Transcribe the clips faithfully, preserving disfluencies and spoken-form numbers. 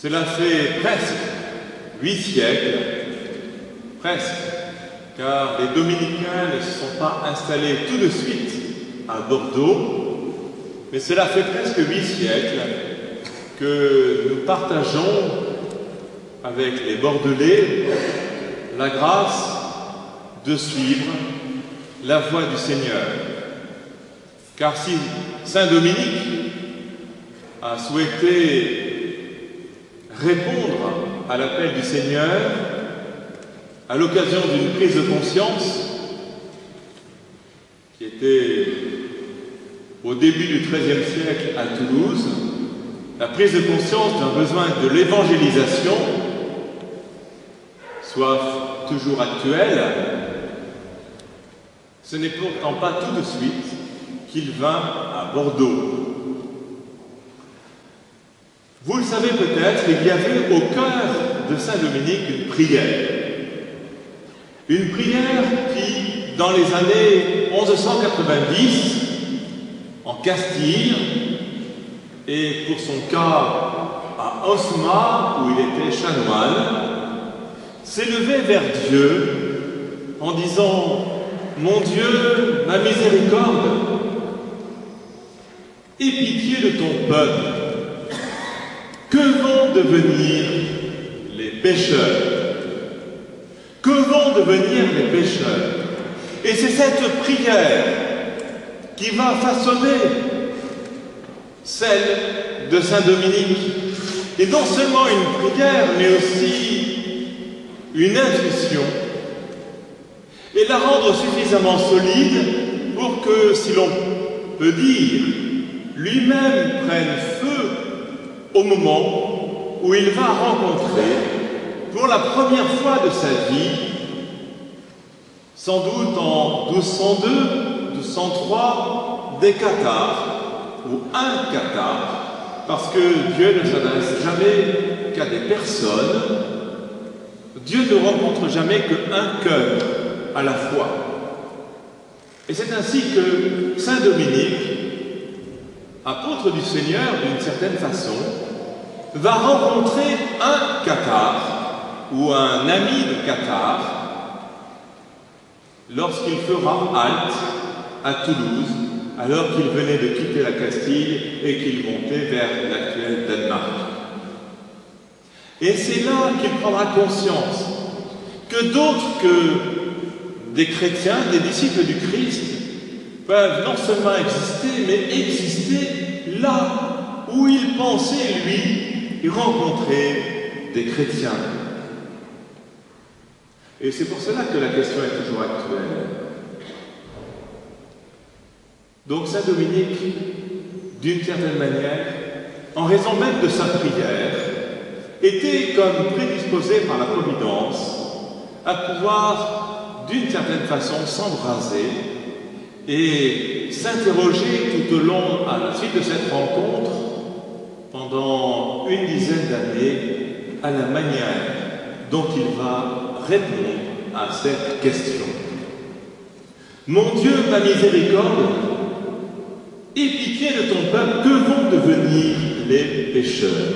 Cela fait presque huit siècles, presque, car les dominicains ne se sont pas installés tout de suite à Bordeaux, mais cela fait presque huit siècles que nous partageons avec les Bordelais la grâce de suivre la voie du Seigneur. Car si Saint Dominique a souhaité répondre à l'appel du Seigneur à l'occasion d'une prise de conscience qui était au début du treizième siècle à Toulouse, la prise de conscience d'un besoin de l'évangélisation soit toujours actuelle, ce n'est pourtant pas tout de suite qu'il vint à Bordeaux. Vous le savez peut-être, il y avait au cœur de Saint-Dominique une prière. Une prière qui, dans les années mille cent quatre-vingt-dix, en Castille, et pour son cas à Osma, où il était chanoine, s'élevait vers Dieu en disant « Mon Dieu, ma miséricorde, aie pitié de ton peuple. Que vont devenir les pécheurs? Que vont devenir les pécheurs ?» Et c'est cette prière qui va façonner celle de Saint Dominique. Et non seulement une prière, mais aussi une intuition, et la rendre suffisamment solide pour que, si l'on peut dire, lui-même prenne feu au moment où il va rencontrer, pour la première fois de sa vie, sans doute en douze cent deux, douze cent trois, des cathars, ou un cathare, parce que Dieu ne s'adresse jamais qu'à des personnes. Dieu ne rencontre jamais qu'un cœur à la fois. Et c'est ainsi que Saint Dominique, apôtre du Seigneur d'une certaine façon, va rencontrer un cathare ou un ami de cathare lorsqu'il fera halte à Toulouse, alors qu'il venait de quitter la Castille et qu'il montait vers l'actuel Danemark. Et c'est là qu'il prendra conscience que d'autres que des chrétiens, des disciples du Christ, peuvent non seulement exister, mais exister là où il pensait, lui, rencontrer des chrétiens. Et c'est pour cela que la question est toujours actuelle. Donc Saint Dominique, d'une certaine manière, en raison même de sa prière, était comme prédisposé par la Providence à pouvoir, d'une certaine façon, s'embraser et s'interroger tout au long, à la suite de cette rencontre, pendant une dizaine d'années, à la manière dont il va répondre à cette question. Mon Dieu, ma miséricorde, aie pitié de ton peuple, que vont devenir les pécheurs?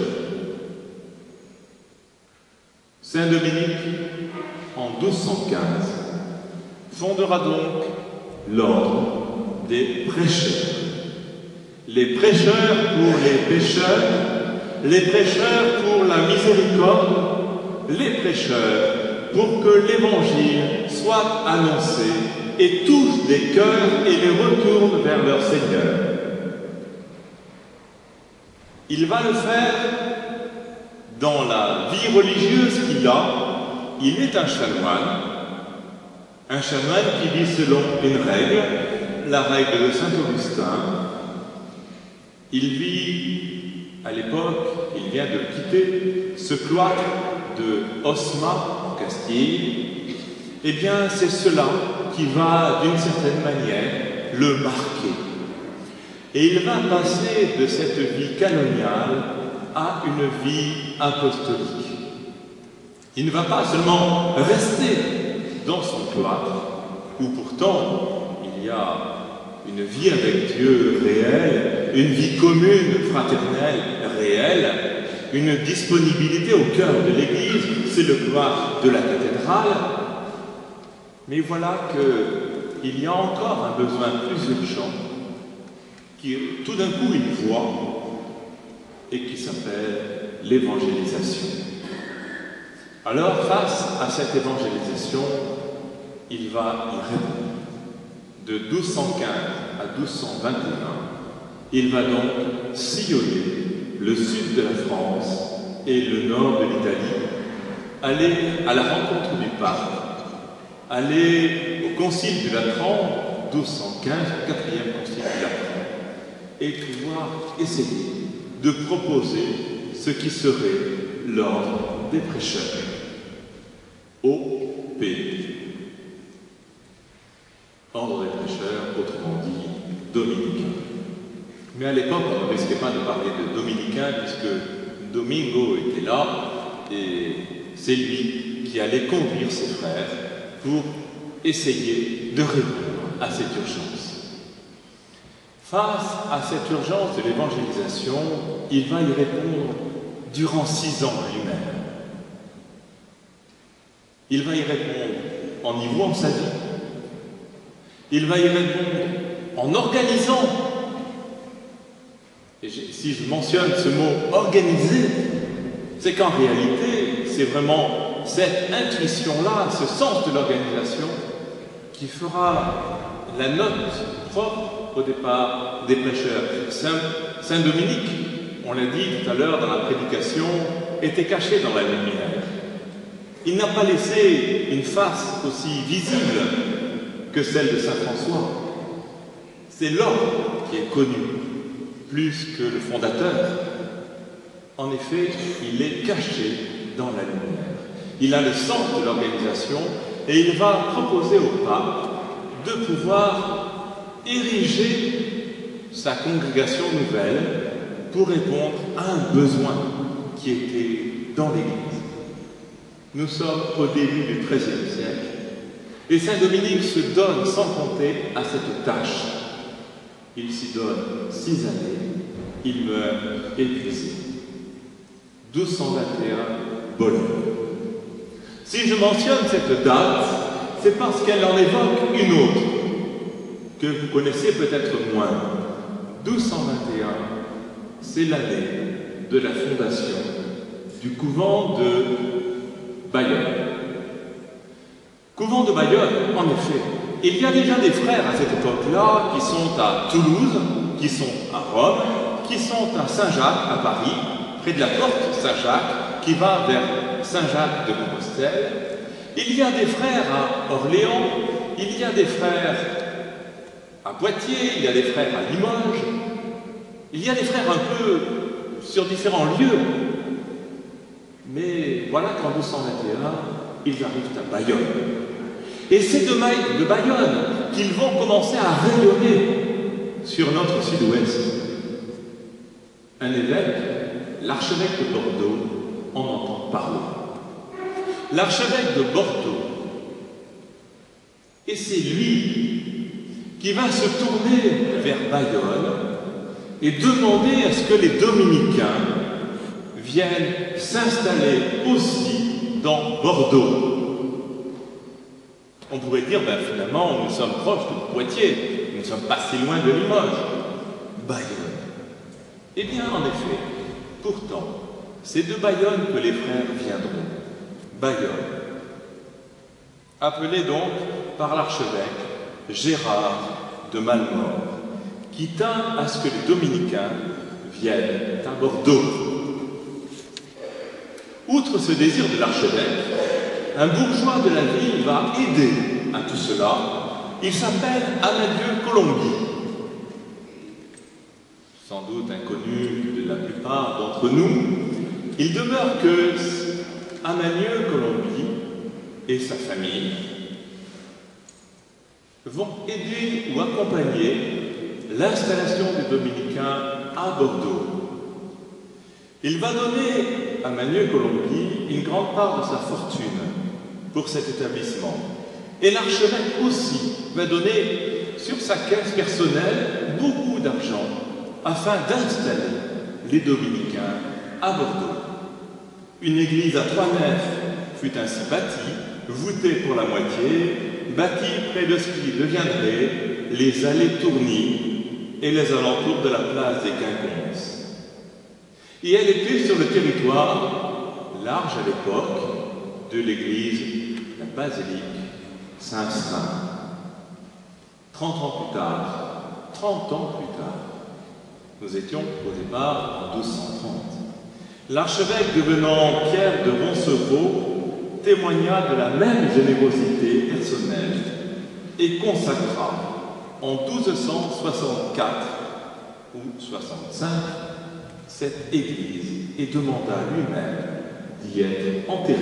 Saint Dominique, en douze cent quinze, fondera donc l'ordre des prêcheurs. Les prêcheurs pour les pécheurs, les prêcheurs pour la miséricorde, les prêcheurs pour que l'Évangile soit annoncé et touche des cœurs et les retourne vers leur Seigneur. Il va le faire dans la vie religieuse qu'il a. Il est un chanoine, un chanoine qui vit selon une règle, la règle de saint Augustin. Il vit, à l'époque, il vient de quitter ce cloître de Osma, en Castille. Eh bien, c'est cela qui va, d'une certaine manière, le marquer. Et il va passer de cette vie canoniale à une vie apostolique. Il ne va pas seulement rester dans son cloître, où pourtant il y a une vie avec Dieu réelle, une vie commune, fraternelle, réelle, une disponibilité au cœur de l'Église, c'est le couloir de la cathédrale. Mais voilà qu'il y a encore un besoin plus urgent, qui tout d'un coup il voit, et qui s'appelle l'évangélisation. Alors, face à cette évangélisation, il va y répondre. De douze cent quinze à douze cent vingt et un, il va donc sillonner le sud de la France et le nord de l'Italie, aller à la rencontre du pape, aller au concile du Latran, douze cent quinze, le quatrième concile du Latran, et pouvoir essayer de proposer ce qui serait l'ordre des prêcheurs. O P. Ordre des prêcheurs, autrement dit, dominicains. Mais à l'époque, on ne risquait pas de parler de dominicains, puisque Domingo était là, et c'est lui qui allait conduire ses frères pour essayer de répondre à cette urgence. Face à cette urgence de l'évangélisation, il va y répondre durant six ans lui-même. Il va y répondre en y vouant sa vie. Il va y répondre en organisant. Et si je mentionne ce mot « organiser », c'est qu'en réalité, c'est vraiment cette intuition-là, ce sens de l'organisation, qui fera la note propre au départ des prêcheurs. Saint, Saint Dominique, on l'a dit tout à l'heure dans la prédication, était caché dans la lumière. Il n'a pas laissé une face aussi visible que celle de Saint François. C'est l'ordre qui est connu, plus que le fondateur. En effet, il est caché dans la lumière. Il a le sens de l'organisation et il va proposer au pape de pouvoir ériger sa congrégation nouvelle pour répondre à un besoin qui était dans l'Église. Nous sommes au début du treizième siècle et Saint Dominique se donne sans compter à cette tâche. Il s'y donne six années, il meurt épuisé. douze cent vingt et un, Bologne. Si je mentionne cette date, c'est parce qu'elle en évoque une autre, que vous connaissez peut-être moins. douze cent vingt et un, c'est l'année de la fondation du couvent de Bayonne. Couvent de Bayonne, en effet, il y a déjà des frères à cette époque-là qui sont à Toulouse, qui sont à Rome, qui sont à Saint-Jacques, à Paris, près de la porte Saint-Jacques, qui va vers Saint-Jacques de Compostelle. Il y a des frères à Orléans, il y a des frères à Poitiers, il y a des frères à Limoges, il y a des frères un peu sur différents lieux. Mais voilà qu'en douze cent vingt et un, ils arrivent à Bayonne. Et c'est de, de Bayonne qu'ils vont commencer à rayonner sur notre sud-ouest. Un évêque, l'archevêque de Bordeaux, en entend parler. L'archevêque de Bordeaux, et c'est lui qui va se tourner vers Bayonne et demander à ce que les dominicains viennent s'installer aussi dans Bordeaux. On pourrait dire, ben finalement, nous sommes proches de Poitiers, nous ne sommes pas si loin de Limoges. Bayonne. Eh bien, en effet, pourtant, c'est de Bayonne que les frères viendront. Bayonne. Appelé donc par l'archevêque Gérard de Malmort, qui tint à ce que les dominicains viennent à Bordeaux. Outre ce désir de l'archevêque, un bourgeois de la ville va aider à tout cela. Il s'appelle Amadieu Colombi. Sans doute inconnu de la plupart d'entre nous, il demeure que Amadieu Colombi et sa famille vont aider ou accompagner l'installation des dominicains à Bordeaux. Il va donner à Amadieu Colombi une grande part de sa fortune pour cet établissement. Et l'archevêque aussi va donner sur sa caisse personnelle beaucoup d'argent afin d'installer les dominicains à Bordeaux. Une église à trois nefs fut ainsi bâtie, voûtée pour la moitié, bâtie près de ce qui deviendrait les allées Tourny et les alentours de la place des Quinconces. Et elle était sur le territoire, large à l'époque, de l'église, la basilique Saint-Cyrin. Trente ans plus tard, trente ans plus tard, nous étions au départ en douze cent trente. L'archevêque devenant Pierre de Roncevaux témoigna de la même générosité personnelle et consacra en douze cent soixante-quatre ou soixante-cinq cette église et demanda lui-même d'y être enterré.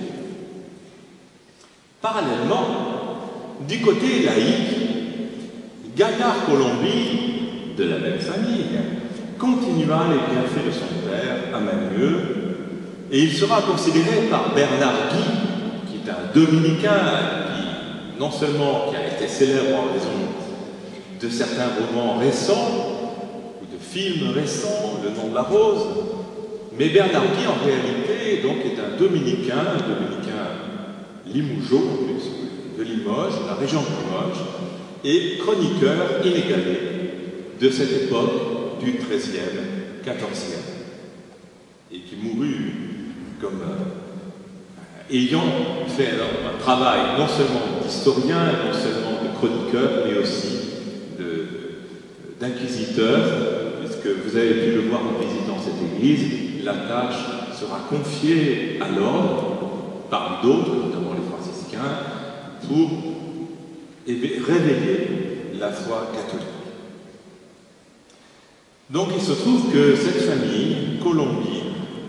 Parallèlement, du côté laïque, Gaillard Colomby, de la même famille, continua les bienfaits de son père à Manieu, et il sera considéré par Bernard Guy, qui est un dominicain, qui non seulement qui a été célèbre en raison de certains romans récents, ou de films récents, Le nom de la rose, mais Bernard Guy, en réalité, donc, est un dominicain, un dominicain limougeau, en plus, de Limoges, de la région de Limoges, et chroniqueur inégalé de cette époque du treizième, quatorzième, et qui mourut comme euh, ayant fait un, un travail non seulement d'historien, non seulement de chroniqueur, mais aussi d'inquisiteur, puisque vous avez pu le voir en visitant cette église, la tâche sera confiée à l'ordre, par d'autres, notamment les franciscains, pour révéler la foi catholique. Donc il se trouve que cette famille, Colomby,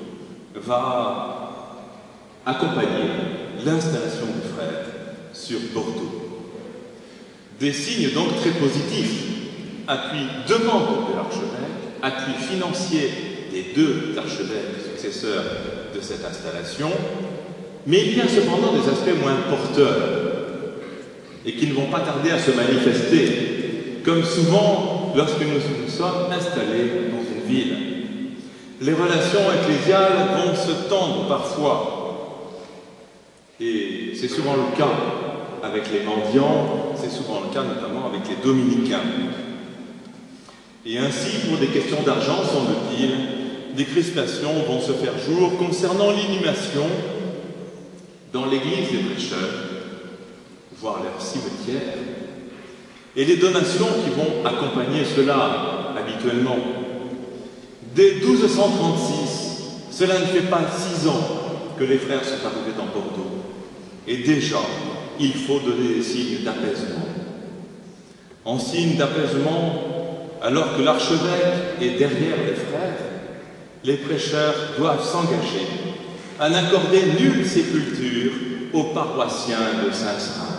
va accompagner l'installation du frère sur Bordeaux. Des signes donc très positifs, appui demande de l'archevêque, appui financier des deux archevêques successeurs de cette installation, mais il y a cependant des aspects moins porteurs et qui ne vont pas tarder à se manifester, comme souvent lorsque nous nous sommes installés dans une ville. Les relations ecclésiales vont se tendre parfois, et c'est souvent le cas avec les mendiants, c'est souvent le cas notamment avec les dominicains. Et ainsi, pour des questions d'argent, semble-t-il, des crispations vont se faire jour concernant l'inhumation dans l'église des prêcheurs, voire leur cimetière, et les donations qui vont accompagner cela habituellement. Dès douze cent trente-six, cela ne fait pas six ans que les frères sont arrivés dans Bordeaux, et déjà, il faut donner des signes d'apaisement. En signe d'apaisement, alors que l'archevêque est derrière les frères, les prêcheurs doivent s'engager à n'accorder nulle sépulture aux paroissiens de Saint-Cyrin.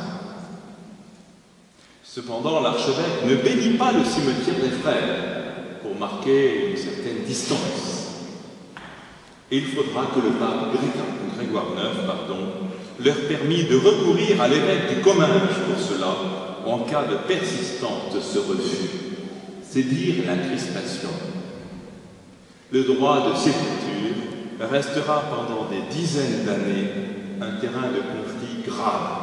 Cependant, l'archevêque ne bénit pas le cimetière des frères pour marquer une certaine distance. Et il faudra que le pape Grégoire neuf pardon, leur permit de recourir à l'évêque du Comminges pour cela, en cas de persistance de ce refus. C'est dire la crispation. Le droit de sépulture restera pendant des dizaines d'années un terrain de conflit grave.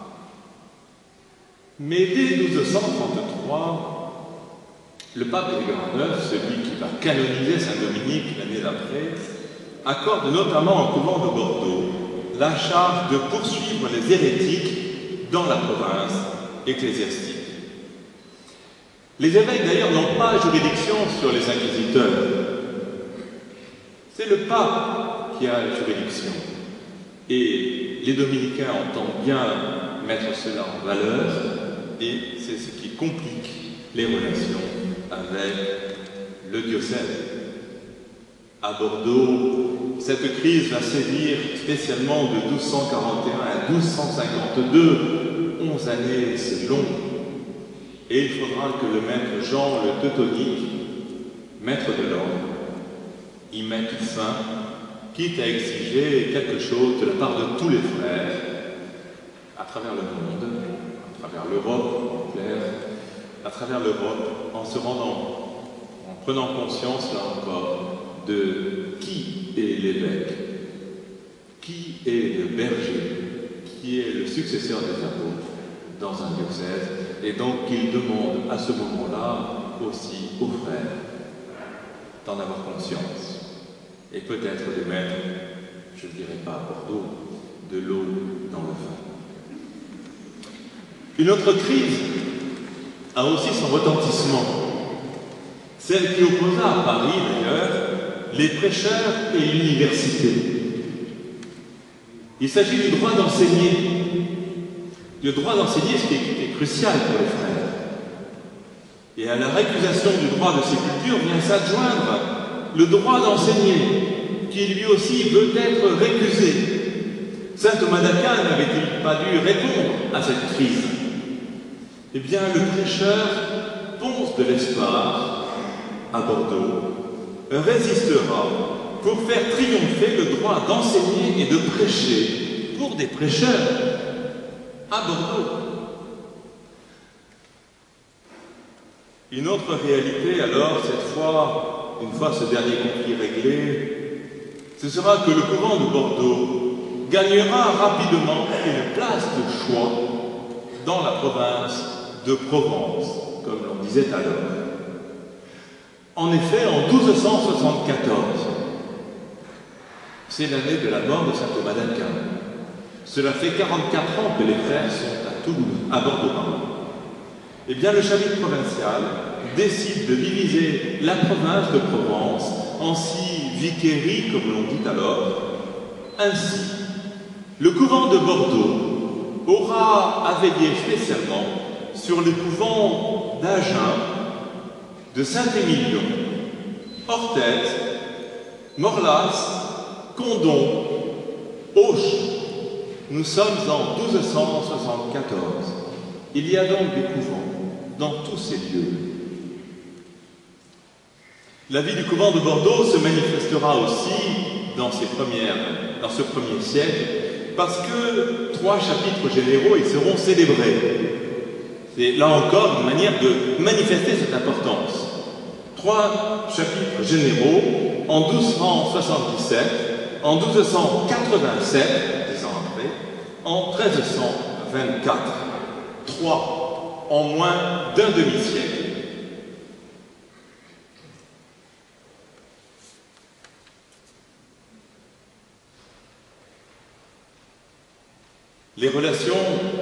Mais dès douze cent trente-trois, le pape Grégoire neuf, celui qui va canoniser Saint-Dominique l'année d'après, accorde notamment au couvent de Bordeaux la charge de poursuivre les hérétiques dans la province ecclésiastique. Les évêques d'ailleurs n'ont pas juridiction sur les inquisiteurs. C'est le pape qui a la juridiction. Et les dominicains entendent bien mettre cela en valeur, et c'est ce qui complique les relations avec le diocèse. À Bordeaux, cette crise va sévir spécialement de douze cent quarante et un à douze cent cinquante-deux. Onze années, c'est long. Et il faudra que le maître Jean le Teutonique, maître de l'ordre, y mette fin, quitte à exiger quelque chose de la part de tous les frères, à travers le monde, à travers l'Europe en clair, à travers l'Europe, en se rendant, en prenant conscience, là encore, de qui est l'évêque et de berger, qui est le successeur des apôtres dans un diocèse, et donc il demande à ce moment-là aussi aux frères d'en avoir conscience, et peut-être de mettre, je ne dirais pas à Bordeaux, de l'eau dans le vin. Une autre crise a aussi son retentissement, celle qui opposa à Paris d'ailleurs les prêcheurs et l'université. Il s'agit du droit d'enseigner, du droit d'enseigner, ce qui est crucial pour les frères. Et à la récusation du droit de sépulture vient s'adjoindre le droit d'enseigner, qui lui aussi veut être récusé. Saint Thomas d'Aquin n'avait-il pas dû répondre à cette crise? Eh bien, le prêcheur Ponce de Lesparre, à Bordeaux, résistera pour faire triompher le droit d'enseigner et de prêcher pour des prêcheurs à Bordeaux. Une autre réalité, alors, cette fois, une fois ce dernier conflit réglé, ce sera que le couvent de Bordeaux gagnera rapidement une place de choix dans la province de Provence, comme l'on disait alors. En effet, en douze cent soixante-quatorze, c'est l'année de la mort de saint Thomas d'Aquin. Cela fait quarante-quatre ans que les frères sont à Toulouse, à Bordeaux. Eh bien, le chapitre provincial décide de diviser la province de Provence en six vicairies, comme l'on dit alors. Ainsi, le couvent de Bordeaux aura à veiller spécialement sur le couvent d'Agen, de Saint-Émilion, Orthez, Morlas, Condom, Auch. Nous sommes en douze cent soixante-quatorze. Il y a donc des couvents dans tous ces lieux. La vie du couvent de Bordeaux se manifestera aussi dans, ces premières, dans ce premier siècle, parce que trois chapitres généraux y seront célébrés. C'est là encore une manière de manifester cette importance. Trois chapitres généraux en douze cent soixante-dix-sept, en douze cent quatre-vingt-sept, dix ans après, en treize cent vingt-quatre. Trois en moins d'un demi-siècle. Les relations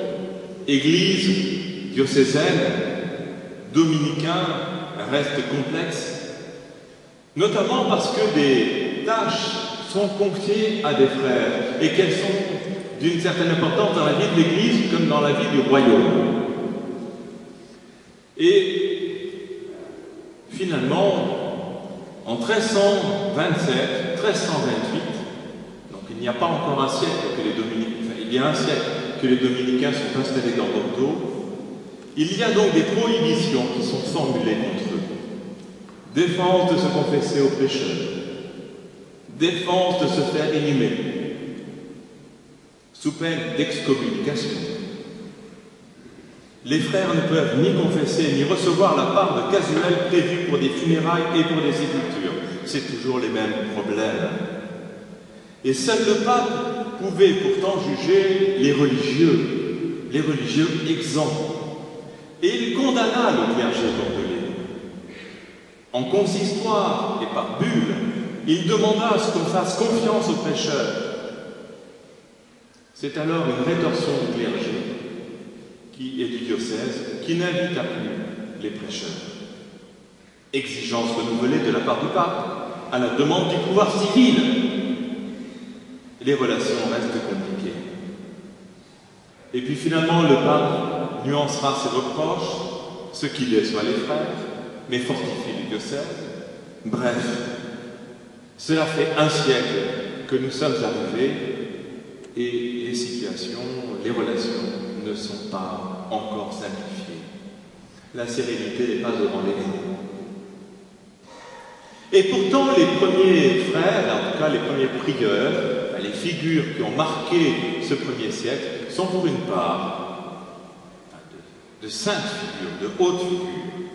Église, diocésaine, dominicain restent complexes, notamment parce que des tâches sont confiées à des frères et qu'elles sont d'une certaine importance dans la vie de l'Église comme dans la vie du royaume. Et finalement, en treize cent vingt-sept, treize cent vingt-huit, donc il n'y a pas encore un siècle que les dominicains, enfin, il y a un siècle que les dominicains sont installés dans Bordeaux, il y a donc des prohibitions qui sont formulées contre eux. Défense de se confesser aux pécheurs, défense de se faire inhumer, sous peine d'excommunication. Les frères ne peuvent ni confesser ni recevoir la part de casuel prévue pour des funérailles et pour des sépultures. C'est toujours les mêmes problèmes. Et seul le pape pouvait pourtant juger les religieux, les religieux exempts. Et il condamna le clergé bordelais. En consistoire et par bulle, il demanda à ce qu'on fasse confiance aux prêcheurs. C'est alors une rétorsion du clergé qui est du diocèse, qui n'invita plus les prêcheurs. Exigence renouvelée de la part du pape, à la demande du pouvoir civil. Les relations restent compliquées. Et puis finalement, le pape nuancera ses reproches, ce qui déçoit les frères, mais fortifie le diocèse. Bref, cela fait un siècle que nous sommes arrivés et les situations, les relations ne sont pas encore simplifiées. La sérénité n'est pas au rendez-vous. Et pourtant, les premiers frères, en tout cas les premiers prieurs, les figures qui ont marqué ce premier siècle, sont pour une part de, de saintes figures, de hautes figures.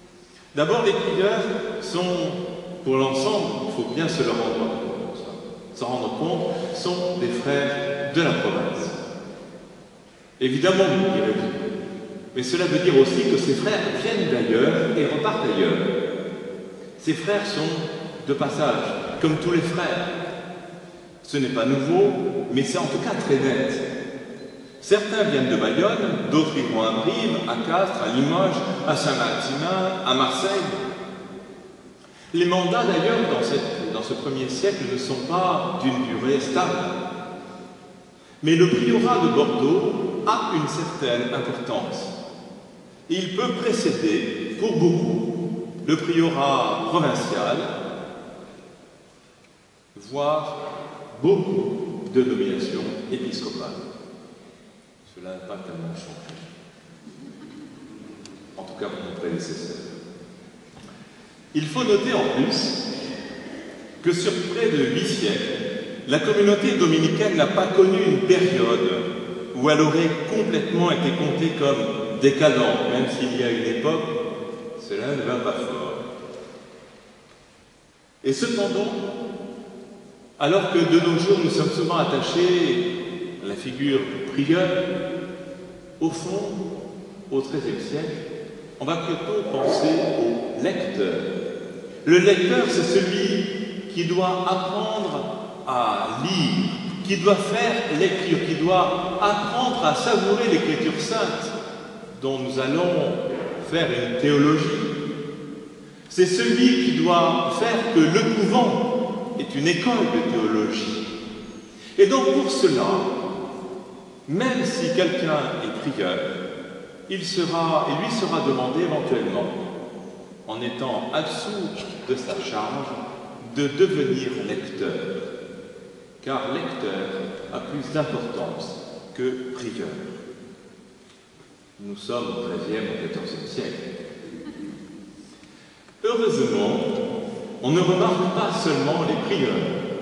D'abord, les prieurs sont, pour l'ensemble, il faut bien se le rendre compte, s'en rendre compte, sont des frères de la province. Évidemment, vous direz-vous, mais cela veut dire aussi que ces frères viennent d'ailleurs et repartent ailleurs. Ces frères sont de passage, comme tous les frères. Ce n'est pas nouveau, mais c'est en tout cas très net. Certains viennent de Bayonne, d'autres iront à Brive, à Castres, à Limoges, à Saint-Maximin, à Marseille. Les mandats d'ailleurs dans, cette, dans ce premier siècle ne sont pas d'une durée stable. Mais le priorat de Bordeaux a une certaine importance. Il peut précéder, pour beaucoup, le priorat provincial, voire beaucoup de nominations épiscopales. Cela n'a pas tellement changé. En tout cas pour mon prédécesseur. Il faut noter en plus que sur près de huit siècles, la communauté dominicaine n'a pas connu une période où elle aurait complètement été comptée comme décadente, même s'il y a une époque, cela ne va pas fort. Et cependant, alors que de nos jours nous sommes souvent attachés à la figure du prieur, au fond, au treizième siècle, on va plutôt penser au lecteur. Le lecteur, c'est celui qui doit apprendre à lire, qui doit faire l'écriture, qui doit apprendre à savourer l'écriture sainte, dont nous allons faire une théologie. C'est celui qui doit faire que le couvent est une école de théologie. Et donc pour cela, même si quelqu'un est prieur, il sera, il lui sera demandé éventuellement, en étant absous de sa charge, de devenir lecteur. Car lecteur a plus d'importance que prieur. Nous sommes au treizième ou quatorzième siècle. Heureusement, on ne remarque pas seulement les prieurs.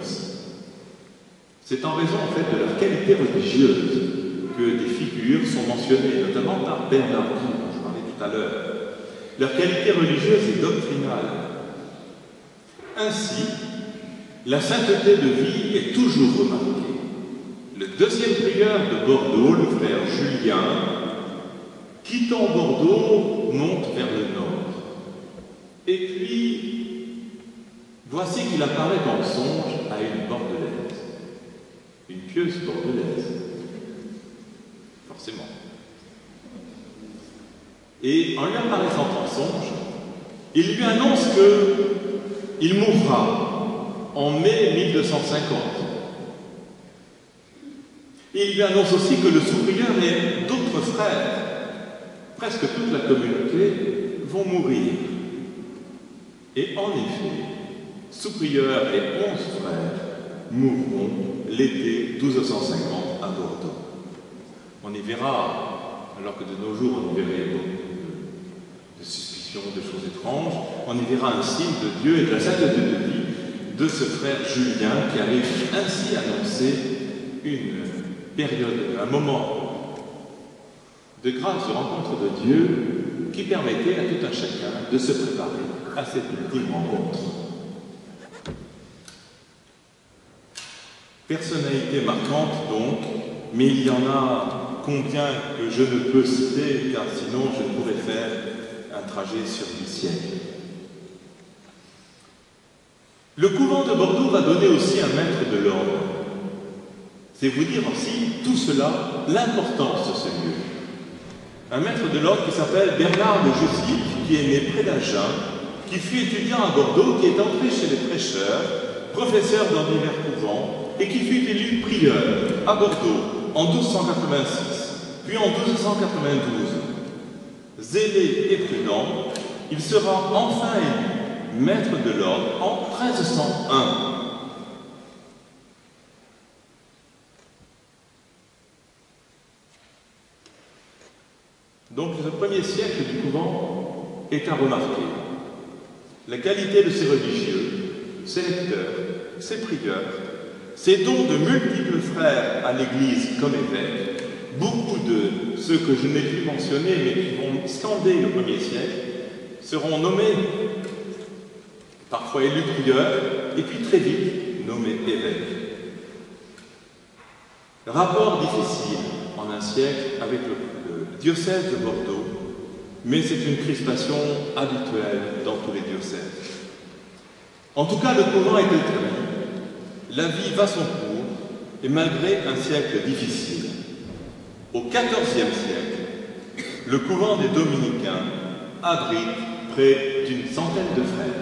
C'est en raison en fait de leur qualité religieuse que des figures sont mentionnées, notamment par Bernard Guy, dont je parlais tout à l'heure. Leur qualité religieuse est doctrinale. Ainsi, la sainteté de vie est toujours remarquée. Le deuxième prieur de Bordeaux, le frère Julien, quittant Bordeaux, monte vers le nord. Et puis, voici qu'il apparaît en songe à une bordelaise, une pieuse bordelaise, forcément. Et en lui apparaissant en songe, il lui annonce qu'il mourra en mai mille deux cent cinquante. Et il lui annonce aussi que le sous-prieur et d'autres frères, presque toute la communauté, vont mourir. Et en effet, sous-prieur et onze frères mourront l'été douze cent cinquante à Bordeaux. On y verra, alors que de nos jours on y verrait beaucoup de, de suspicions, de choses étranges, on y verra un signe de Dieu et de la sainteté de vie de ce frère Julien qui arrive ainsi à annoncer une période, un moment de grâce, de rencontre de Dieu qui permettait à tout un chacun de se préparer à cette ultime rencontre. Personnalité marquante donc, mais il y en a combien que je ne peux citer, car sinon je ne pourrais faire un trajet sur huit siècles. Le couvent de Bordeaux va donner aussi un maître de l'ordre. C'est vous dire aussi tout cela, l'importance de ce lieu. Un maître de l'ordre qui s'appelle Bernard de Jussy, qui est né près d'Agen, qui fut étudiant à Bordeaux, qui est entré chez les prêcheurs, professeur dans divers couvents, et qui fut élu prieur à Bordeaux en douze cent quatre-vingt-six, puis en douze cent quatre-vingt-douze. Zélé et prudent, il sera enfin élu maître de l'ordre en treize cent un. Donc ce premier siècle du couvent est à remarquer. La qualité de ses religieux, ses lecteurs, ses prieurs, ses dons de multiples frères à l'Église comme évêques, beaucoup de ceux que je n'ai pu mentionner mais qui vont scander le premier siècle, seront nommés, parfois élus prieurs, et puis très vite nommés évêques. Rapport difficile en un siècle avec le, le diocèse de Bordeaux, mais c'est une crispation habituelle dans tous les diocèses. En tout cas, le couvent est établi, la vie va son cours, et malgré un siècle difficile. Au quatorzième siècle, le couvent des Dominicains abrite près d'une centaine de frères.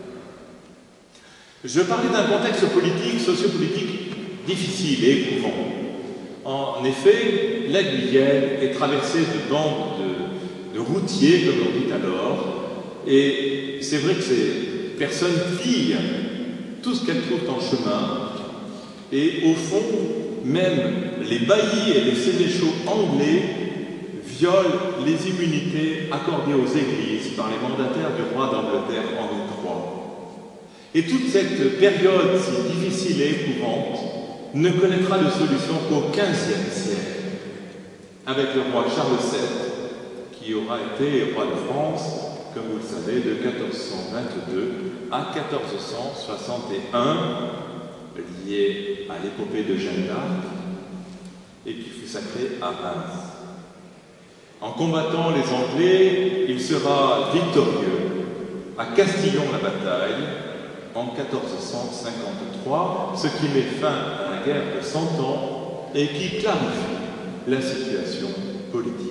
Je parlais d'un contexte politique, sociopolitique difficile et éprouvant. En effet, la Guyenne est traversée de bandes de, de routiers, comme on dit alors, et c'est vrai que ces personnes pillent tout ce qu'elles trouvent en chemin, et au fond, même les baillis et les sénéchaux anglais violent les immunités accordées aux églises par les mandataires du roi d'Angleterre Henri trois. Et toute cette période si difficile et éprouvante ne connaîtra de solution qu'au quinzième siècle, avec le roi Charles sept, qui aura été roi de France, comme vous le savez, de quatorze cent vingt-deux à quatorze cent soixante et un, lié à l'épopée de Jeanne d'Arc, et qui fut sacré à Reims. En combattant les Anglais, il sera victorieux à Castillon-la-Bataille en quatorze cent cinquante-trois, ce qui met fin à la guerre de Cent Ans et qui clarifie la situation politique.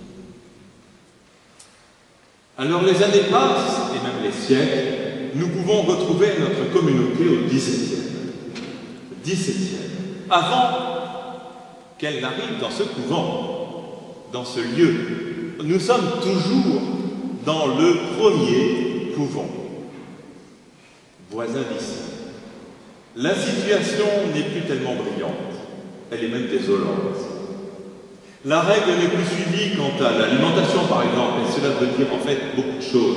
Alors les années passent, et même les siècles, nous pouvons retrouver notre communauté au dix-septième. dix-septième, avant qu'elle n'arrive dans ce couvent, dans ce lieu. Nous sommes toujours dans le premier couvent, voisin d'ici. La situation n'est plus tellement brillante, elle est même désolante. La règle n'est plus suivie quant à l'alimentation, par exemple, et cela veut dire en fait beaucoup de choses.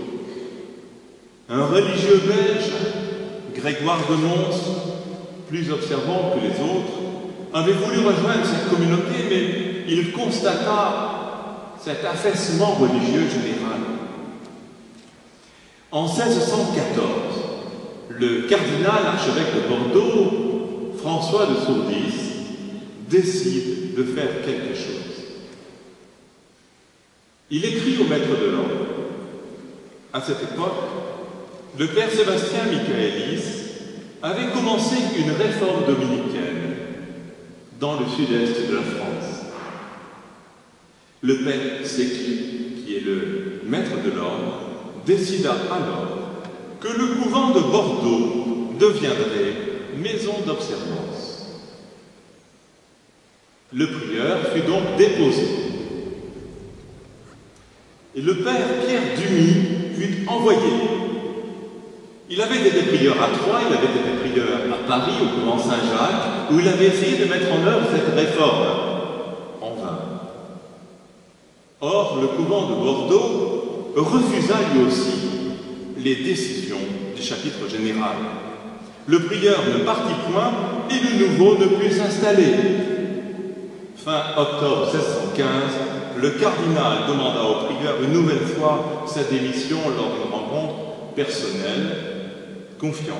Un religieux belge, Grégoire de Mons, plus observant que les autres, avait voulu rejoindre cette communauté, mais il constata cet affaissement religieux général. En seize cent quatorze, le cardinal archevêque de Bordeaux, François de Sourdis, décide de faire quelque chose. Il écrit au maître de l'ordre. À cette époque, le père Sébastien Michaelis avait commencé une réforme dominicaine dans le sud-est de la France. Le père Séqui, qui est le maître de l'ordre, décida alors que le couvent de Bordeaux deviendrait maison d'observance. Le prieur fut donc déposé. Et le père Pierre Dumy fut envoyé. Il avait été prieur à Troyes, il avait été prieur à Paris, au couvent Saint-Jacques, où il avait essayé de mettre en œuvre cette réforme, en vain. Or, le couvent de Bordeaux refusa lui aussi les décisions du chapitre général. Le prieur ne partit point et le nouveau ne put s'installer. Fin octobre seize cent quinze, le cardinal demanda au prieur une nouvelle fois sa démission lors d'une rencontre personnelle, confiante.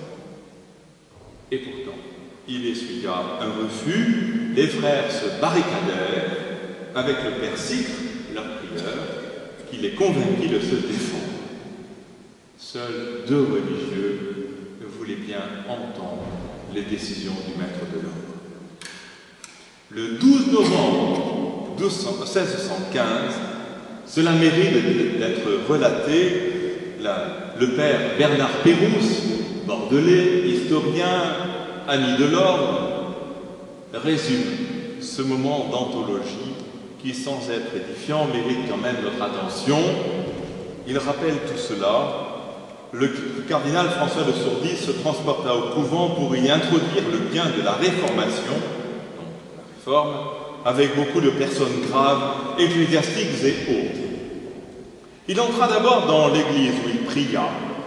Et pourtant, il essuya un refus, les frères se barricadèrent avec le père Sicre, leur prieur, qui les convainquit de se défendre. Seuls deux religieux voulaient bien entendre les décisions du maître de l'ordre. Le douze novembre seize cent quinze, cela mérite d'être relaté, la, le père Bernard Pérouse, bordelais, historien, ami de l'ordre, résume ce moment d'anthologie qui, sans être édifiant, mérite quand même notre attention. Il rappelle tout cela. Le cardinal François de Sourdis se transporta au couvent pour y introduire le bien de la Réformation, donc la réforme, avec beaucoup de personnes graves, ecclésiastiques et autres. Il entra d'abord dans l'église où il pria,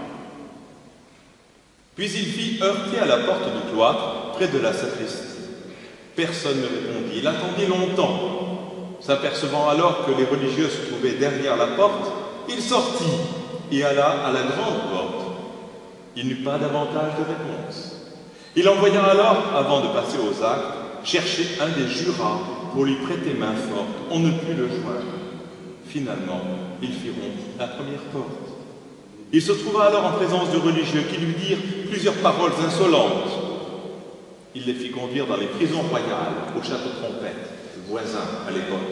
puis il fit heurter à la porte du cloître, près de la sacristie. Personne ne répondit. Il attendit longtemps. S'apercevant alors que les religieux se trouvaient derrière la porte, il sortit et alla à la grande porte. Il n'eut pas davantage de réponse. Il envoya alors, avant de passer aux actes, chercher un des jurats pour lui prêter main forte. On ne put le joindre. Finalement, ils firont la première porte. Il se trouva alors en présence de religieux qui lui dirent plusieurs paroles insolentes. Il les fit conduire dans les prisons royales, au château Trompette, voisin à l'époque,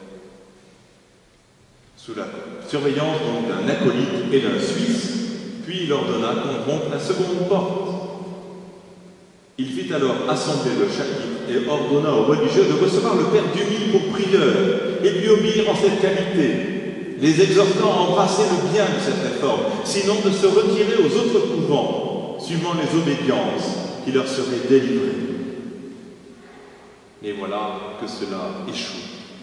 sous la surveillance donc d'un acolyte et d'un Suisse, puis il ordonna qu'on rompe la seconde porte. Il fit alors assembler le chapitre et ordonna aux religieux de recevoir le père Dumille pour prieur et lui obéir en cette qualité, les exhortant à embrasser le bien de cette réforme, sinon de se retirer aux autres couvents, suivant les obédiences qui leur seraient délivrées. Et voilà que cela échoue.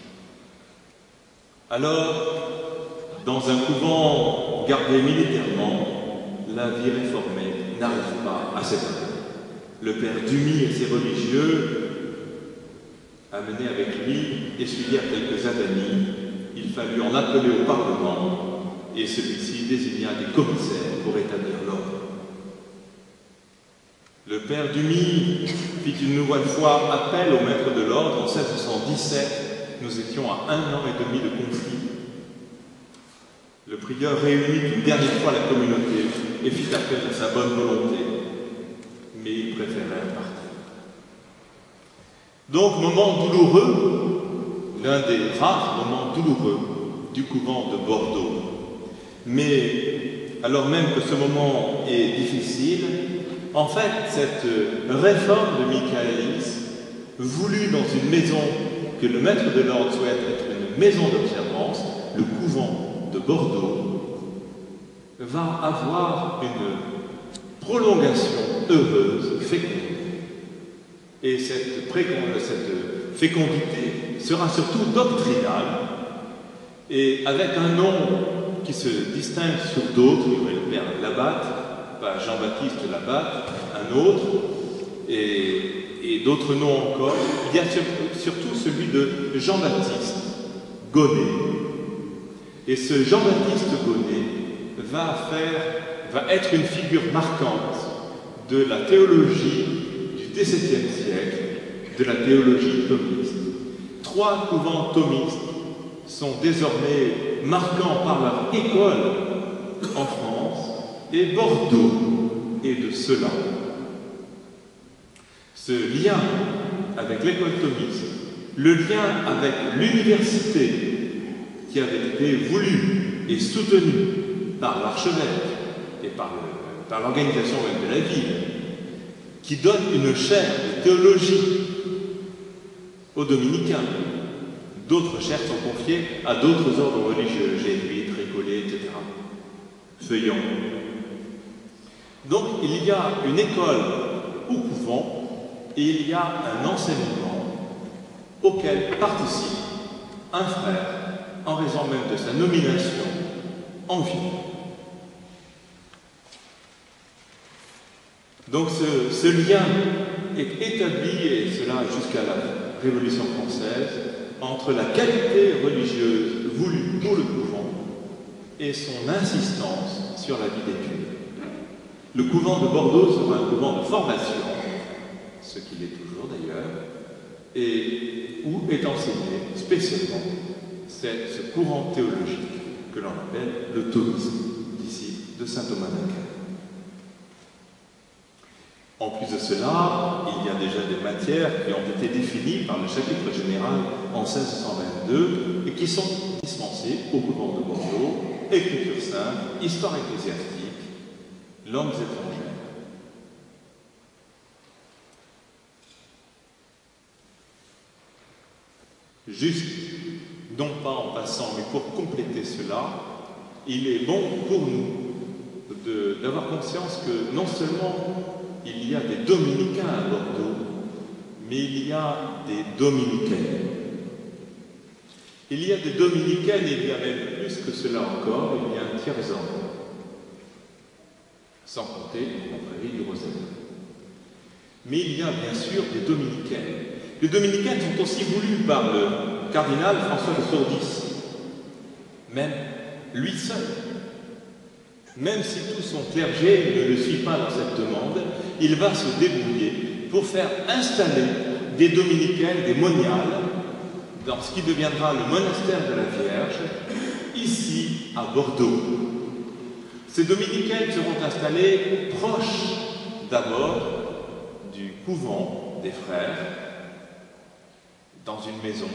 Alors, dans un couvent gardé militairement, la vie réformée n'arrive pas à s'éteindre. Le père Dumille et ses religieux, amenés avec lui, essuyer quelques adanis. Il fallut en appeler au Parlement et celui-ci désigna des commissaires pour établir l'ordre. Le père Dumille fit une nouvelle fois appel au maître de l'ordre en seize cent dix-sept. Nous étions à un an et demi de conflit. Le prieur réunit une dernière fois la communauté et fit appel à sa bonne volonté, mais il préférait partir. Donc, moment douloureux, l'un des rares moments douloureux du couvent de Bordeaux. Mais, alors même que ce moment est difficile, en fait, cette réforme de Michaëlis, voulue dans une maison que le maître de l'ordre souhaite être une maison d'observance, le couvent de Bordeaux, va avoir une prolongation heureuse, féconde. Et cette, cette fécondité sera surtout doctrinale, et avec un nom qui se distingue sur d'autres. Il y aurait le père Labatte, pas Jean-Baptiste Labatte, un autre, et, et d'autres noms encore. Il y a surtout celui de Jean-Baptiste Gonnet. Et ce Jean-Baptiste Gonnet va faire, va être une figure marquante de la théologie du dix-septième siècle, de la théologie thomiste. Trois couvents thomistes sont désormais marquants par leur école en France, et Bordeaux est de cela. Ce lien avec l'école thomiste, le lien avec l'université qui avait été voulu et soutenu par l'archevêque et par l'organisation même de la ville, qui donne une chaire de théologie aux dominicains. D'autres chaires sont confiées à d'autres ordres religieux, jésuites, récollets, et cetera. Feuillants. Donc il y a une école au couvent et il y a un enseignement auquel participe un frère en raison même de sa nomination en vie. Donc ce, ce lien est établi, et cela jusqu'à la Révolution française, entre la qualité religieuse voulue pour le couvent et son insistance sur la vie d'études. Le couvent de Bordeaux sera un couvent de formation, ce qu'il est toujours d'ailleurs, et où est enseigné spécialement ce courant théologique que l'on appelle le thomisme, disciple de saint Thomas d'Aquin. En plus de cela, il y a déjà des matières qui ont été définies par le chapitre général en seize cent vingt-deux et qui sont dispensées au couvent de Bordeaux: écriture sainte, histoire ecclésiastique, langues étrangères. Juste, non pas en passant, mais pour compléter cela, il est bon pour nous d'avoir conscience que non seulement il y a des dominicains à Bordeaux, mais il y a des dominicaines. Il y a des dominicaines, et il y a même plus que cela encore, il y a un tiers-ordre, sans compter les confréries du Rosaire. Mais il y a bien sûr des dominicaines. Les dominicaines sont aussi voulues par le cardinal François de Sourdis, même lui seul. Même si tout son clergé ne le suit pas dans cette demande, il va se débrouiller pour faire installer des dominicaines, des moniales, dans ce qui deviendra le monastère de la Vierge, ici à Bordeaux. Ces dominicaines seront installées proches d'abord du couvent des frères, dans une maison.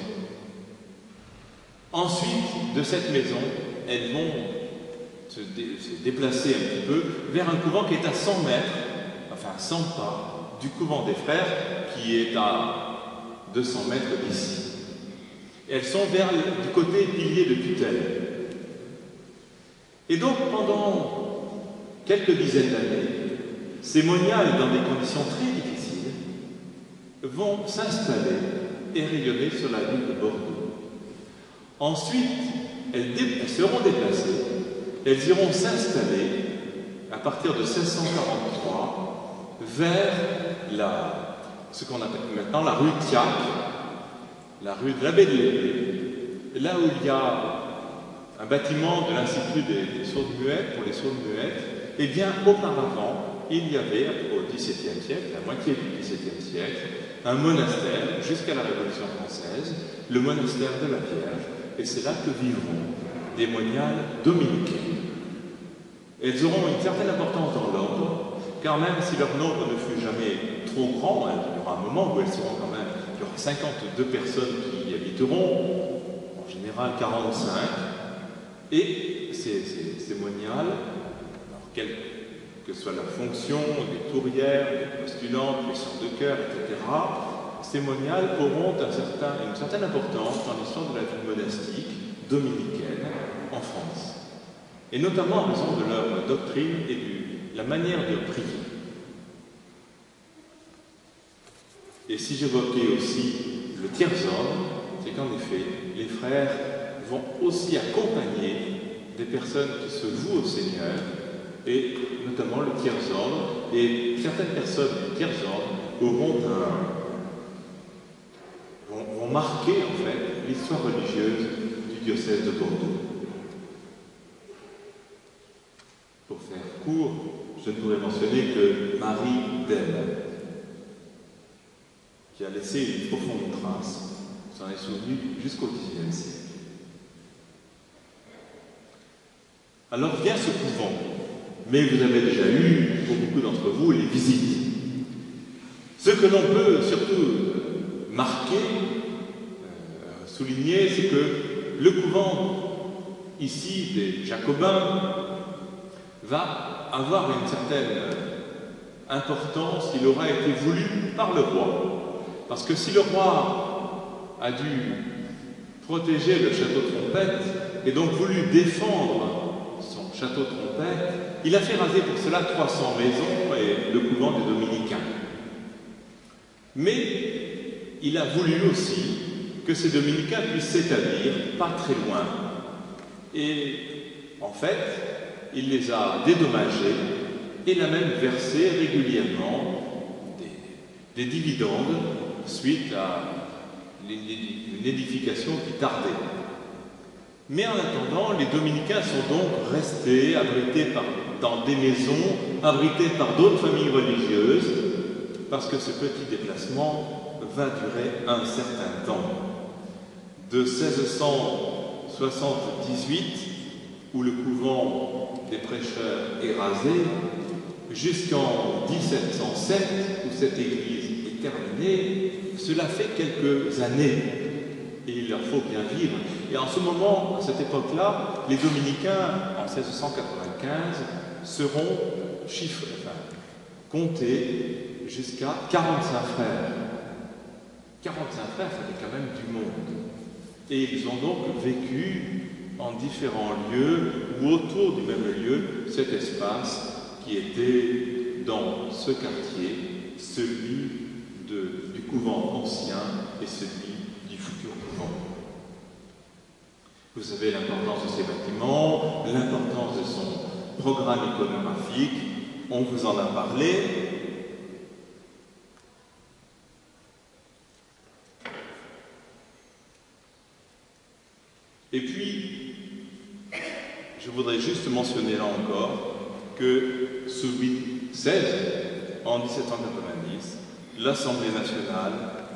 Ensuite, de cette maison, elles vont se, dé se déplacer un petit peu vers un couvent qui est à cent mètres, enfin cent pas, du couvent des frères, qui est à deux cents mètres d'ici. Elles sont vers le, du côté pilier de tutelle. Et donc, pendant quelques dizaines d'années, ces moniales, dans des conditions très difficiles, vont s'installer et rayonner sur la ville de Bordeaux. Ensuite, elles, elles seront déplacées, elles iront s'installer, à partir de seize cent quarante-trois, vers la, ce qu'on appelle maintenant la rue Thiac, la rue de l'abbé de l'Épée, là où il y a un bâtiment de l'Institut des, des sourdes-muettes, pour les sourdes-muettes. Eh bien, auparavant, il y avait, au dix-septième siècle, la moitié du dix-septième siècle, un monastère, jusqu'à la Révolution française, le monastère de la Vierge, et c'est là que vivront des moniales dominicaines. Elles auront une certaine importance dans l'ordre, car même si leur nombre ne fut jamais trop grand, hein, il y aura un moment où elles seront quand même, il y aura cinquante-deux personnes qui y habiteront, en général quarante-cinq, et ces, ces, ces moniales, alors quelle que soit leur fonction, les tourières, les postulantes, les chants de chœur, et cetera, ces moniales auront un certain, une certaine importance dans l'histoire de la vie monastique dominicaine en France, et notamment en raison de leur doctrine et de la manière de prier. Et si j'évoquais aussi le tiers-ordre, c'est qu'en effet, les frères vont aussi accompagner des personnes qui se vouent au Seigneur, et notamment le tiers-ordre, et certaines personnes du tiers-ordre auront un, vont, vont marquer en fait l'histoire religieuse du diocèse de Bordeaux. Pour faire court, je ne pourrais mentionner que Marie d'Elle, qui a laissé une profonde trace, s'en est souvenu jusqu'au dix-neuvième siècle. Alors vient ce couvent, mais vous avez déjà eu, pour beaucoup d'entre vous, les visites. Ce que l'on peut surtout marquer, euh, souligner, c'est que le couvent, ici, des Jacobins, va avoir une certaine importance, il aura été voulu par le roi. Parce que si le roi a dû protéger le château de Trompette, et donc voulu défendre son château de Trompette, il a fait raser pour cela trois cents maisons et le couvent des Dominicains. Mais il a voulu aussi que ces Dominicains puissent s'établir pas très loin. Et en fait, il les a dédommagés et il a même versé régulièrement des, des dividendes suite à une édification qui tardait. Mais en attendant, les Dominicains sont donc restés abrités par, dans des maisons, abrités par d'autres familles religieuses, parce que ce petit déplacement va durer un certain temps. De seize cent soixante-dix-huit, où le couvent des prêcheurs est rasé, jusqu'en mille sept cent sept, où cette église est terminée, cela fait quelques années. Et il leur faut bien vivre. Et en ce moment, à cette époque-là, les Dominicains, en seize cent quatre-vingt-quinze, seront chiffrés, enfin, comptés jusqu'à quarante-cinq frères. quarante-cinq frères, ça fait quand même du monde. Et ils ont donc vécu en différents lieux, ou autour du même lieu, cet espace qui était dans ce quartier, celui de, du couvent ancien et celui du futur couvent. Vous savez l'importance de ces bâtiments, l'importance de son programme iconographique, on vous en a parlé. Et puis, je voudrais juste mentionner là encore que ce huit seize, en mille sept cent quatre-vingt-dix, l'Assemblée nationale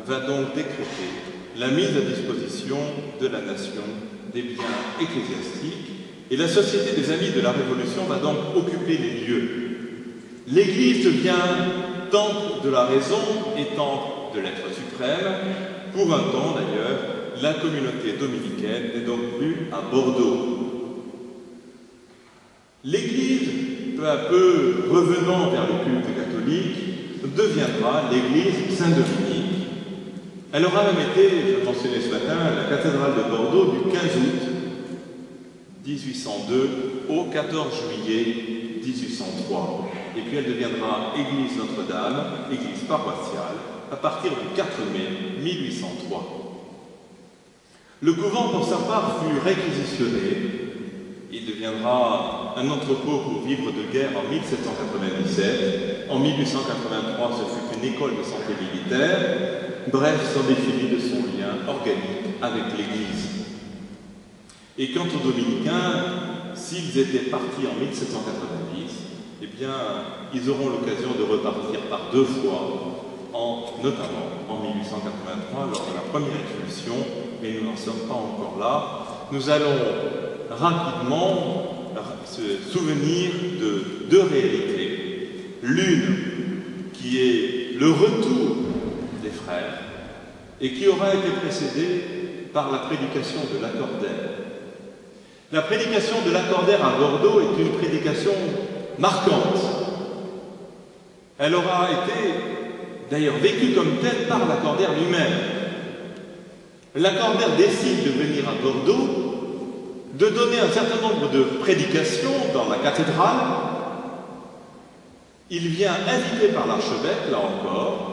va donc décréter la mise à disposition de la nation des biens ecclésiastiques et la Société des Amis de la Révolution va donc occuper les lieux. L'Église devient temple de la raison et temple de l'être suprême. Pour un temps d'ailleurs, la communauté dominicaine n'est donc plus à Bordeaux. L'Église, peu à peu revenant vers le culte catholique, deviendra l'Église Saint-Dominique. Elle aura même été, je mentionnais ce matin, la cathédrale de Bordeaux du quinze août mille huit cent deux au quatorze juillet mille huit cent trois. Et puis elle deviendra Église Notre-Dame, Église paroissiale, à partir du quatre mai mille huit cent trois. Le couvent, pour sa part, fut réquisitionné. Il deviendra un entrepôt pour vivre de guerre en mille sept cent quatre-vingt-dix-sept. En mille huit cent quatre-vingt-trois, ce fut une école de santé militaire. Bref, c'en définit de son lien organique avec l'Église. Et quant aux dominicains, s'ils étaient partis en mille sept cent quatre-vingt-dix, eh bien, ils auront l'occasion de repartir par deux fois, en, notamment en mille huit cent quatre-vingt-trois, lors de la première expulsion, mais nous n'en sommes pas encore là. Nous allons rapidement se souvenir de deux réalités. L'une qui est le retour des frères et qui aura été précédée par la prédication de Lacordaire. La prédication de Lacordaire à Bordeaux est une prédication marquante. Elle aura été d'ailleurs vécue comme telle par Lacordaire lui-même. Lacordaire décide de venir à Bordeaux, de donner un certain nombre de prédications dans la cathédrale. Il vient invité par l'archevêque, là encore.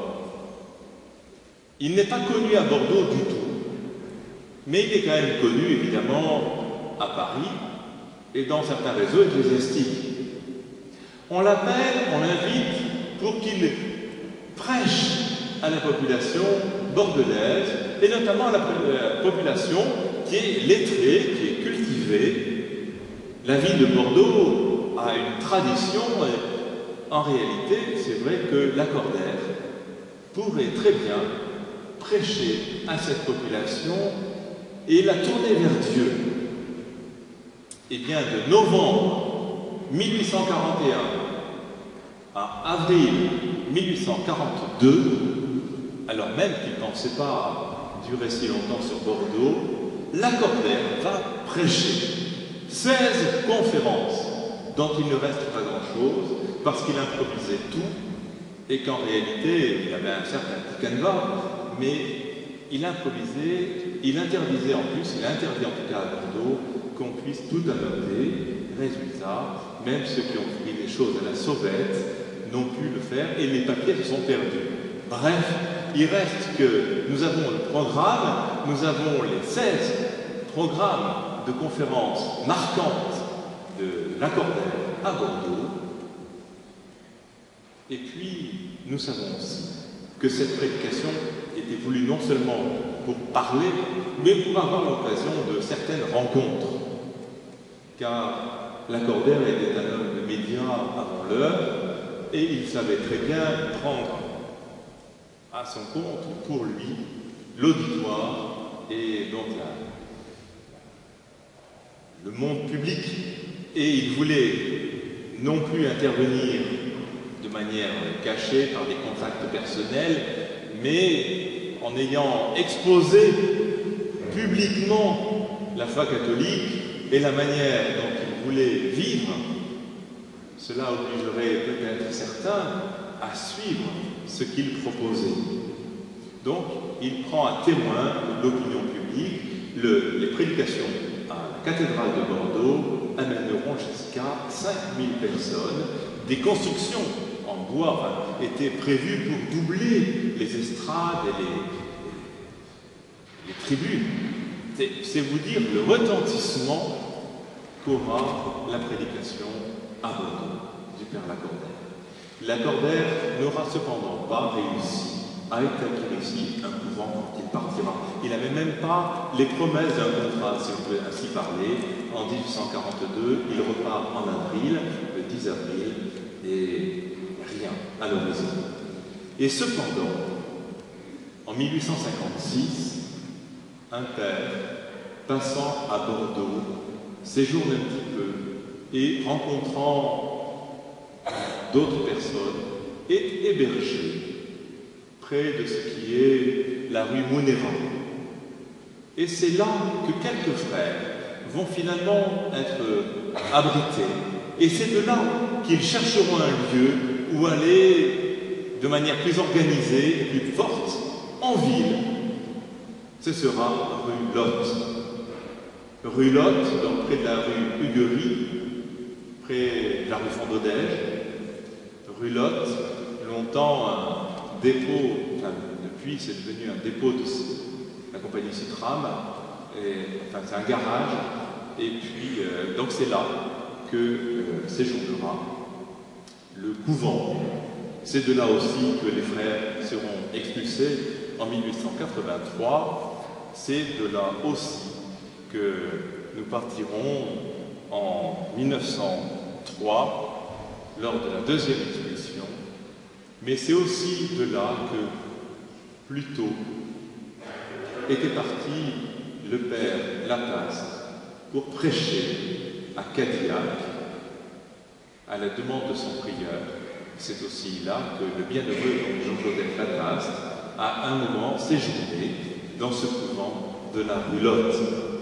Il n'est pas connu à Bordeaux du tout, mais il est quand même connu, évidemment, à Paris et dans certains réseaux ecclésiastiques. On l'appelle, on l'invite pour qu'il prêche à la population bordelaise, et notamment à la population qui est lettrée, qui est cultivée. La ville de Bordeaux a une tradition, et en réalité, c'est vrai que Lacordaire pourrait très bien prêcher à cette population et la tourner vers Dieu. Et bien, de novembre mille huit cent quarante et un à avril mille huit cent quarante-deux, alors même qu'il ne pensait pas durer si longtemps sur Bordeaux, Lacordaire va prêcher seize conférences dont il ne reste pas grand-chose parce qu'il improvisait tout et qu'en réalité, il y avait un certain petit canevas, mais il improvisait, il interdisait en plus, il interdit en tout cas à Bordeaux qu'on puisse tout annoter. Résultat, même ceux qui ont pris les choses à la sauvette n'ont pu le faire et les papiers se sont perdus. Bref, il reste que nous avons le programme, nous avons les seize programmes de conférences marquantes de Lacordaire à Bordeaux. Et puis, nous savons aussi que cette prédication était voulue non seulement pour parler, mais pour avoir l'occasion de certaines rencontres. Car Lacordaire était un homme de médias avant l'heure, et il savait très bien prendre à son compte, pour lui, l'auditoire et donc la, le monde public. Et il voulait non plus intervenir de manière cachée par des contacts personnels, mais en ayant exposé publiquement la foi catholique et la manière dont il voulait vivre. Cela obligerait peut-être certains à suivre ce qu'il proposait. Donc, il prend à témoin l'opinion publique. Le, les prédications à la cathédrale de Bordeaux amèneront jusqu'à cinq mille personnes. Des constructions en bois enfin, étaient prévues pour doubler les estrades et les, les tribunes. C'est vous dire le retentissement qu'aura la prédication à Bordeaux du Père Lacordaire. Lacordaire n'aura cependant pas réussi à établir ici un couvent quand il partira. Il n'avait même pas les promesses d'un contrat, si on peut ainsi parler. En mille huit cent quarante-deux, il repart en avril, le dix avril, et rien à l'horizon. Et cependant, en en mille huit cent cinquante-six, un père, passant à Bordeaux, séjourne un petit peu et rencontrant d'autres personnes, est hébergé près de ce qui est la rue Mounéran. Et c'est là que quelques frères vont finalement être abrités. Et c'est de là qu'ils chercheront un lieu où aller de manière plus organisée et plus forte en ville. Ce sera rue Lotte. Rue Lotte, donc près de la rue Huguerie, près de la rue Fondodège. Rue Lotte, longtemps un dépôt, enfin depuis c'est devenu un dépôt de la compagnie Sutram, et, enfin c'est un garage, et puis euh, donc c'est là que euh, séjournera le couvent. C'est de là aussi que les frères seront expulsés en mille huit cent quatre-vingt-trois. C'est de là aussi que nous partirons en mille neuf cent trois lors de la deuxième expulsion. Mais c'est aussi de là que, plus tôt, était parti le père Laplace pour prêcher à Cadillac, à la demande de son prieur. C'est aussi là que le bienheureux Jean-Joseph Laplace a un moment séjourné dans ce couvent de la rue Lotte.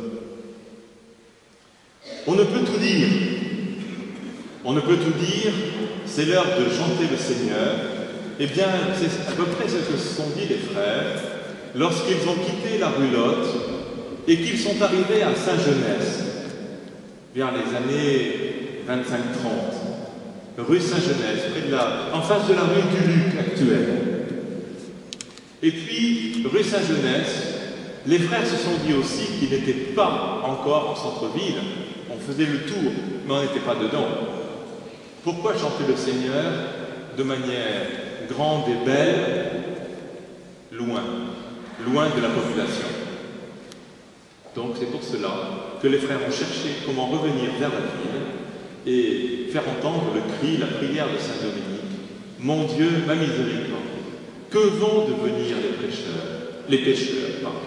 On ne peut tout dire. On ne peut tout dire, c'est l'heure de chanter le Seigneur. Eh bien, c'est à peu près ce que se sont dit les frères lorsqu'ils ont quitté la rue Lotte et qu'ils sont arrivés à Saint-Genès, vers les années vingt-cinq trente, rue Saint-Genès, près de la, en face de la rue du Luc actuelle. Et puis, rue Saint-Genès, les frères se sont dit aussi qu'ils n'étaient pas encore en centre-ville. On faisait le tour, mais on n'était pas dedans. Pourquoi chanter le Seigneur de manière grande et belle, loin, loin de la population? Donc c'est pour cela que les frères ont cherché comment revenir vers la ville et faire entendre le cri, la prière de Saint Dominique. Mon Dieu, ma miséricorde, que vont devenir les prêcheurs, les pécheurs, pardon.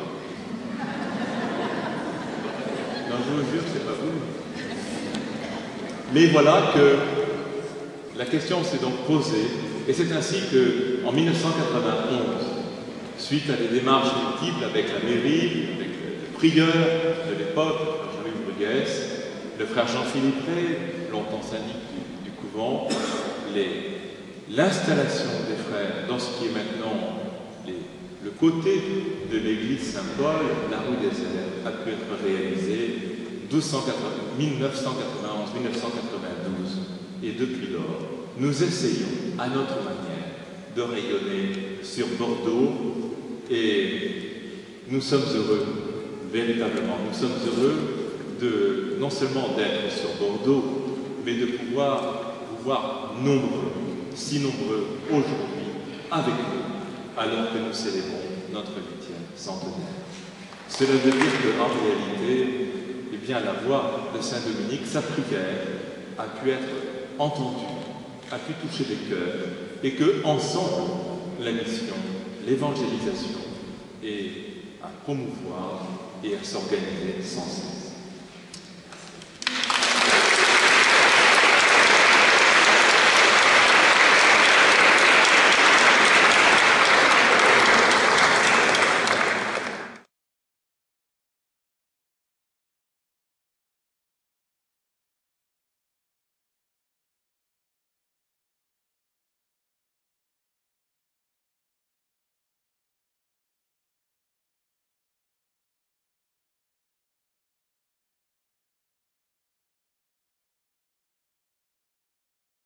Non, je vous jure, c'est pas vous. Mais voilà que la question s'est donc posée, et c'est ainsi qu'en mille neuf cent quatre-vingt-onze, suite à des démarches multiples avec la mairie, avec le prieur de l'époque, Jean-Louis Bruguès, le frère Jean-Philippe Ray, longtemps syndic du, du couvent, l'installation des frères dans ce qui est maintenant les, le côté de l'église Saint-Paul, la rue des Airs, a pu être réalisée mille neuf cent quatre-vingt-onze mille neuf cent quatre-vingt-douze. Et depuis lors, nous essayons à notre manière de rayonner sur Bordeaux et nous sommes heureux, véritablement, nous sommes heureux de, non seulement d'être sur Bordeaux, mais de pouvoir vous voir nombreux, si nombreux aujourd'hui avec nous, alors que nous célébrons notre huitième centenaire. Cela veut dire qu'en réalité, eh bien, la voix de Saint Dominique, sa prière, a pu être entendue, a pu toucher les cœurs, et que ensemble, la mission, l'évangélisation, est à promouvoir et à s'organiser sans cesse.